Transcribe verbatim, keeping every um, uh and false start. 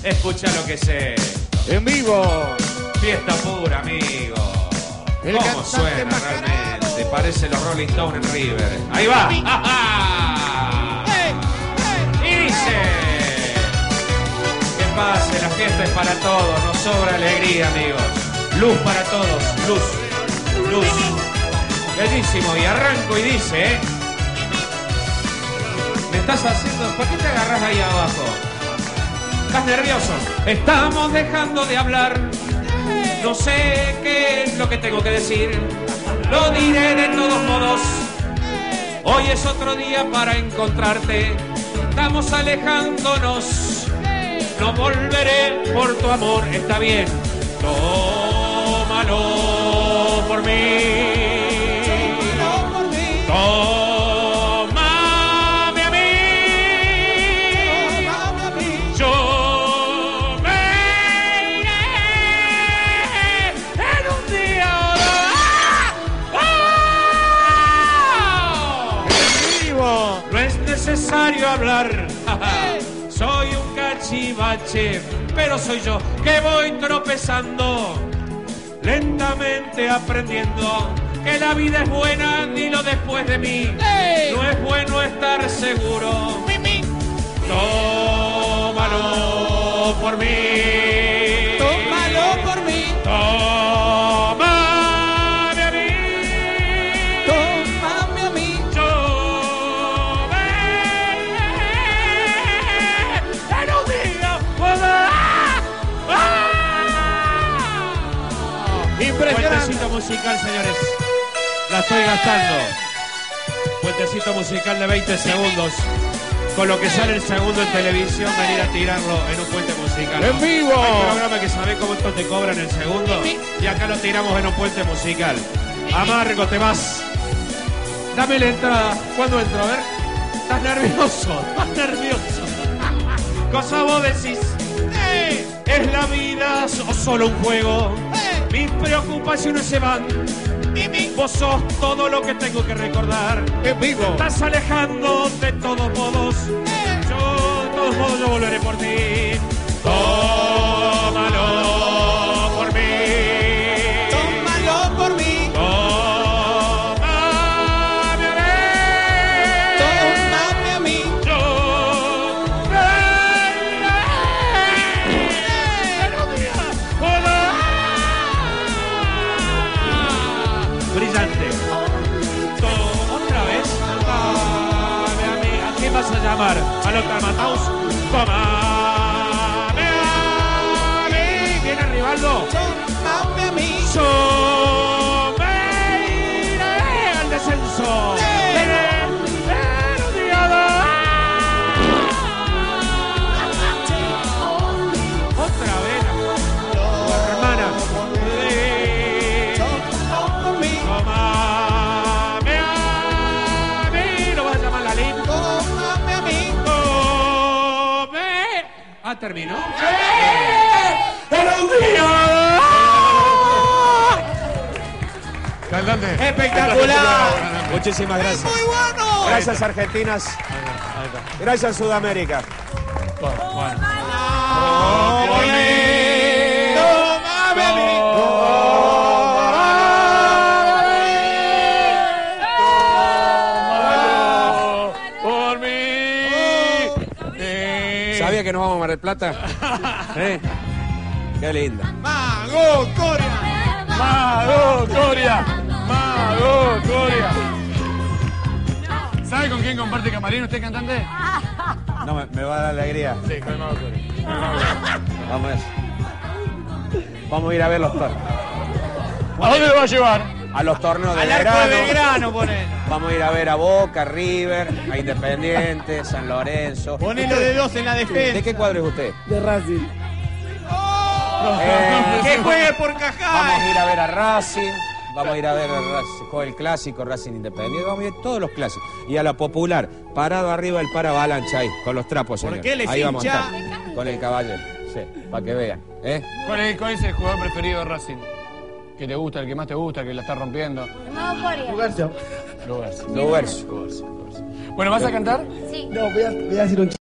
Escucha lo que sé. En vivo. Fiesta pura, amigo. El ¿Cómo suena realmente? Parece los Rolling Stones en River. Ahí va. Y dice: que pase, la fiesta es para todos. Nos sobra alegría, amigos. Luz para todos. Luz. Luz. Bellísimo. Y arranco y dice, ¿eh? Me estás haciendo... ¿Por qué te agarras ahí abajo? ¿Estás nervioso? Estamos dejando de hablar. No sé qué es lo que tengo que decir. Lo diré de todos modos. Hoy es otro día para encontrarte. Estamos alejándonos. No volveré por tu amor. Está bien. Tómalo por mí. Tómame a mí. Yo me iré en un día o dos. ¡Oh! No es necesario hablar. Soy un cachivache, pero soy yo que voy tropezando, lentamente aprendiendo que la vida es buena, dilo después de mí. ¡Ey! No es bueno estar seguro. Mi, mi. Tómalo por mí. Tómalo por mí. Tómame a mí. Tómame a mí. Yo me iré en un día. Impresionante. Puentecito musical, señores. La estoy gastando. Puentecito musical de veinte segundos. Con lo que sale el segundo en televisión, venir a tirarlo en un puente musical. ¡En vivo! Hay un programa que sabe cómo esto te cobran el segundo. Y acá lo tiramos en un puente musical. Amargo, te vas. Dame la entrada. ¿Cuándo entro? A ver. ¿Estás nervioso? ¿Estás nervioso? Cosa vos decís. ¡Eh! ¿Es la vida o solo un juego? ¡Eh! Mis preocupaciones se van. Vos sos todo lo que tengo que recordar. En vivo. Estás alejando de todos modos. ¡Eh! Yo, de todos modos, yo volveré por ti. Tómalo por mí. Tómalo por mí. Tómame a mí. Tómame a mí. Yo me iré en un día o dos. Brillante. ¿Otra vez? Tómame a mí. ¿A quién vas a llamar? ¿A los Tamataus? Tómame a mí. ¿Viene Rivaldo? Tómame a mí. Yo me iré al descenso. ¡Sí! En un día o dos. Otra vez. Hermana. Tómame a mí. Tómame a mí. ¿Lo vas a llamar Lalín? Tómame a mí. Tome. Ah, terminó. ¡Era un día! Cantante. Espectacular. Muchísimas gracias. Muy bueno. Gracias, Argentinas. Gracias, Sudamérica. Tómame a mí. Por mí. ¿Sabía que nos vamos a Mar del Plata? ¿Eh? Qué linda. Mago Coria. Mago Coria. Mago Coria. ¿Sabe con quién comparte camarín usted, cantante? No, me, me va a dar alegría. Sí, con el Mago Coria. Vamos a eso. Vamos a ir a ver los torneos. ¿A dónde lo va a llevar? A los torneos de Al arco de verano. Belgrano, ponelo. Vamos a ir a ver a Boca, River, a Independiente, San Lorenzo. Ponelo de dos en la defensa. ¿De qué cuadro es usted? De Racing. Eh, Que juegue por Cajal. Vamos a ir a ver a Racing. Vamos a ir a ver a Racing. Juega el clásico, Racing Independiente. Vamos a ir todos los clásicos. Y a la popular, parado arriba del paravalancha ahí, con los trapos, ¿Por señor. qué les ahí vamos a hincha? estar. Con el caballero. Sí, para que vean. ¿Eh? ¿Cuál es, ¿Cuál es el jugador preferido de Racing? ¿Que te gusta, el que más te gusta, el que la está rompiendo? No, Corea. Lugarcio. Lugarcio. Lugarcio. Lugarcio, Lugarcio. Bueno, ¿vas a cantar? Sí. No, voy a, voy a decir un